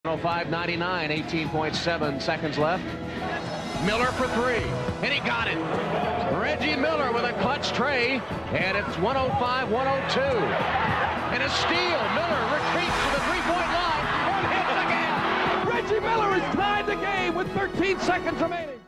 105.99, 18.7 seconds left. Miller for three, and he got it. Reggie Miller with a clutch tray, and it's 105-102. And a steal. Miller retreats to the three-point line and hits again. Reggie Miller has tied the game with 13 seconds remaining.